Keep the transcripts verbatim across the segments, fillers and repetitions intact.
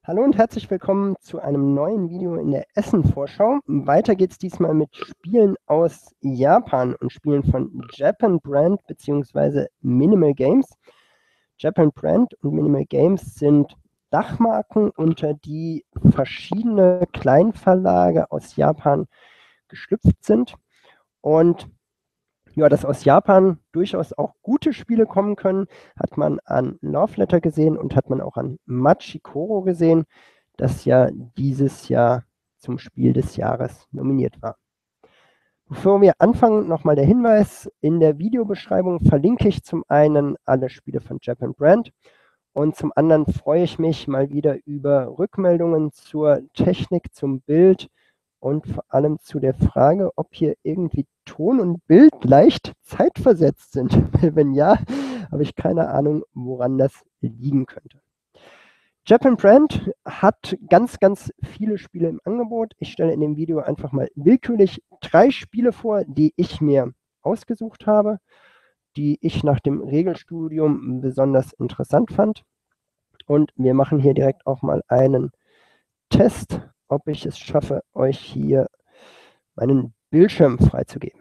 Hallo und herzlich willkommen zu einem neuen Video in der Essen-Vorschau. Weiter geht's diesmal mit Spielen aus Japan und Spielen von Japan Brand bzw. Minimal Games. Japan Brand und Minimal Games sind Dachmarken, unter die verschiedene Kleinverlage aus Japan geschlüpft sind. Und ja, dass aus Japan durchaus auch gute Spiele kommen können, hat man an Love Letter gesehen und hat man auch an Machikoro gesehen, das ja dieses Jahr zum Spiel des Jahres nominiert war. Bevor wir anfangen, nochmal der Hinweis: In der Videobeschreibung verlinke ich zum einen alle Spiele von Japan Brand und zum anderen freue ich mich mal wieder über Rückmeldungen zur Technik, zum Bild und vor allem zu der Frage, ob hier irgendwie Ton und Bild leicht zeitversetzt sind. Wenn ja, habe ich keine Ahnung, woran das liegen könnte. Japan Brand hat ganz, ganz viele Spiele im Angebot. Ich stelle in dem Video einfach mal willkürlich drei Spiele vor, die ich mir ausgesucht habe, die ich nach dem Regelstudium besonders interessant fand. Und wir machen hier direkt auch mal einen Test, ob ich es schaffe, euch hier meinen Bildschirm freizugeben.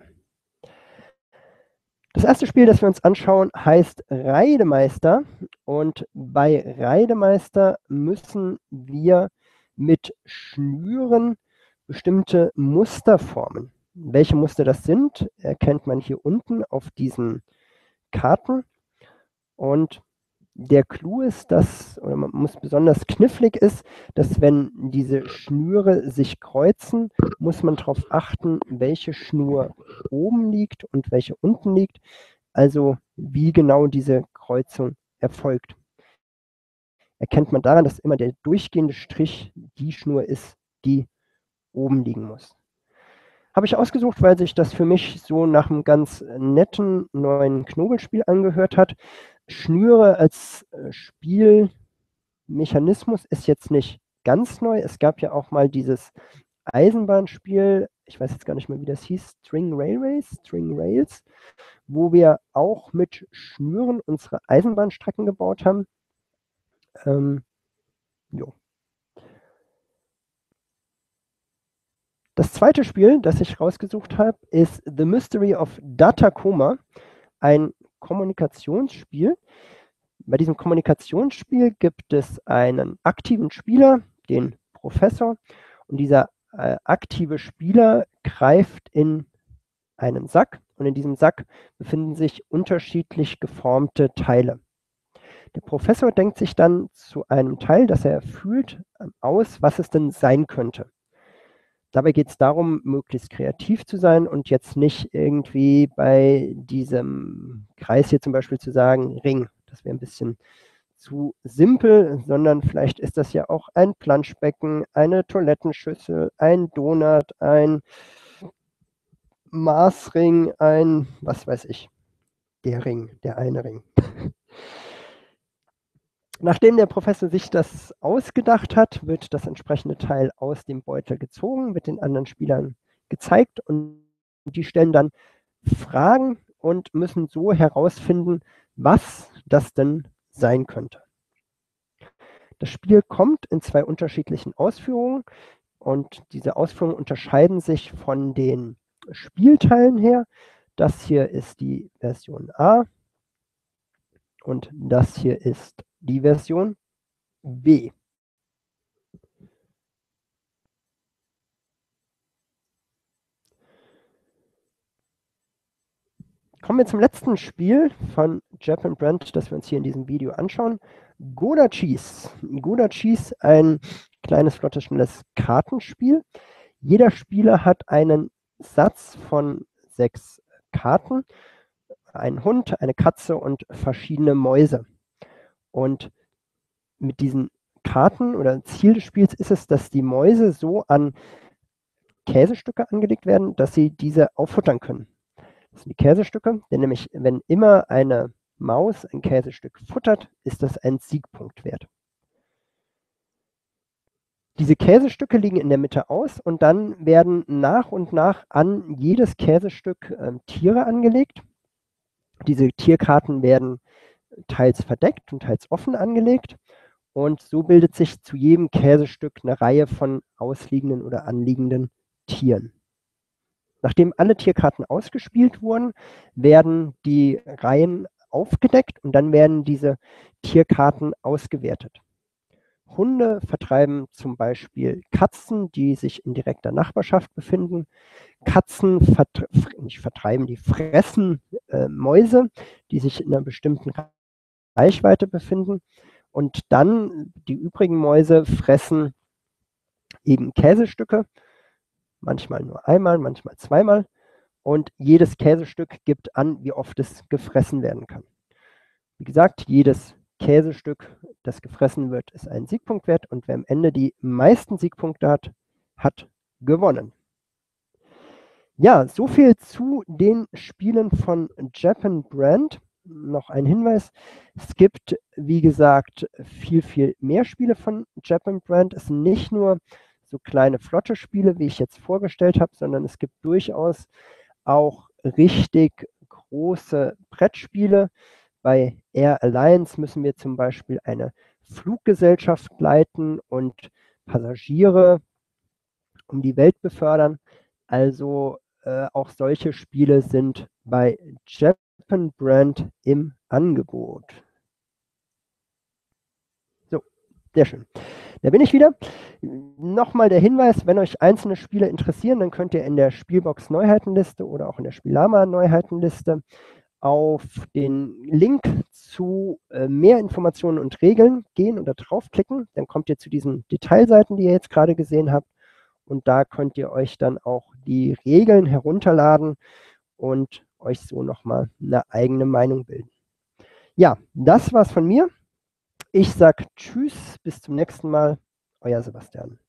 Das erste Spiel, das wir uns anschauen, heißt Reidemeister. Und bei Reidemeister müssen wir mit Schnüren bestimmte Muster formen. Welche Muster das sind, erkennt man hier unten auf diesen Karten. Und der Clou ist, dass, oder man muss besonders knifflig ist, dass wenn diese Schnüre sich kreuzen, muss man darauf achten, welche Schnur oben liegt und welche unten liegt, also wie genau diese Kreuzung erfolgt. Erkennt man daran, dass immer der durchgehende Strich die Schnur ist, die oben liegen muss. Habe ich ausgesucht, weil sich das für mich so nach einem ganz netten neuen Knobelspiel angehört hat. Schnüre als Spielmechanismus ist jetzt nicht ganz neu. Es gab ja auch mal dieses Eisenbahnspiel, ich weiß jetzt gar nicht mehr, wie das hieß, String Railways, String Rails, wo wir auch mit Schnüren unsere Eisenbahnstrecken gebaut haben. Ähm, jo. Das zweite Spiel, das ich rausgesucht habe, ist The Mystery of Datakoma, ein Kommunikationsspiel. Bei diesem Kommunikationsspiel gibt es einen aktiven Spieler, den Professor, und dieser äh, aktive Spieler greift in einen Sack und in diesem Sack befinden sich unterschiedlich geformte Teile. Der Professor denkt sich dann zu einem Teil, das er fühlt, aus, was es denn sein könnte. Dabei geht es darum, möglichst kreativ zu sein und jetzt nicht irgendwie bei diesem Kreis hier zum Beispiel zu sagen, Ring. Das wäre ein bisschen zu simpel, sondern vielleicht ist das ja auch ein Planschbecken, eine Toilettenschüssel, ein Donut, ein Maßring, ein, was weiß ich, der Ring, der eine Ring. Nachdem der Professor sich das ausgedacht hat, wird das entsprechende Teil aus dem Beutel gezogen, wird den anderen Spielern gezeigt und die stellen dann Fragen und müssen so herausfinden, was das denn sein könnte. Das Spiel kommt in zwei unterschiedlichen Ausführungen und diese Ausführungen unterscheiden sich von den Spielteilen her. Das hier ist die Version A und das hier ist die Version B. Kommen wir zum letzten Spiel von Japan Brand, das wir uns hier in diesem Video anschauen. Goda Cheese. Goda Cheese, ein kleines, flottes, schnelles Kartenspiel. Jeder Spieler hat einen Satz von sechs Karten, einen Hund, eine Katze und verschiedene Mäuse. Und mit diesen Karten oder Ziel des Spiels ist es, dass die Mäuse so an Käsestücke angelegt werden, dass sie diese auffuttern können. Das sind die Käsestücke, denn nämlich, wenn immer eine Maus ein Käsestück futtert, ist das ein Siegpunkt wert. Diese Käsestücke liegen in der Mitte aus und dann werden nach und nach an jedes Käsestück äh, Tiere angelegt. Diese Tierkarten werden teils verdeckt und teils offen angelegt Und so bildet sich zu jedem Käsestück eine Reihe von ausliegenden oder anliegenden Tieren. Nachdem alle Tierkarten ausgespielt wurden, werden die Reihen aufgedeckt und dann werden diese Tierkarten ausgewertet. Hunde vertreiben zum Beispiel Katzen, die sich in direkter Nachbarschaft befinden. Katzen vert nicht vertreiben, die fressen äh, Mäuse, die sich in einer bestimmten Reichweite befinden. Und dann die übrigen Mäuse fressen eben Käsestücke, manchmal nur einmal, manchmal zweimal. Und jedes Käsestück gibt an, wie oft es gefressen werden kann. Wie gesagt, jedes Käsestück, das gefressen wird, ist ein Siegpunkt wert. Und wer am Ende die meisten Siegpunkte hat, hat gewonnen. Ja, so viel zu den Spielen von Japan Brand. Noch ein Hinweis, es gibt, wie gesagt, viel, viel mehr Spiele von Japan Brand. Es sind nicht nur so kleine, flotte Spiele, wie ich jetzt vorgestellt habe, sondern es gibt durchaus auch richtig große Brettspiele. Bei Air Alliance müssen wir zum Beispiel eine Fluggesellschaft leiten und Passagiere um die Welt befördern. Also äh, auch solche Spiele sind bei Japan Brand im Angebot. So, sehr schön. Da bin ich wieder. Nochmal der Hinweis, wenn euch einzelne Spiele interessieren, dann könnt ihr in der Spielbox Neuheitenliste oder auch in der Spielama Neuheitenliste auf den Link zu äh, mehr Informationen und Regeln gehen oder draufklicken. Dann kommt ihr zu diesen Detailseiten, die ihr jetzt gerade gesehen habt. Und da könnt ihr euch dann auch die Regeln herunterladen und euch so nochmal eine eigene Meinung bilden. Ja, das war's von mir. Ich sage Tschüss, bis zum nächsten Mal. Euer Sebastian.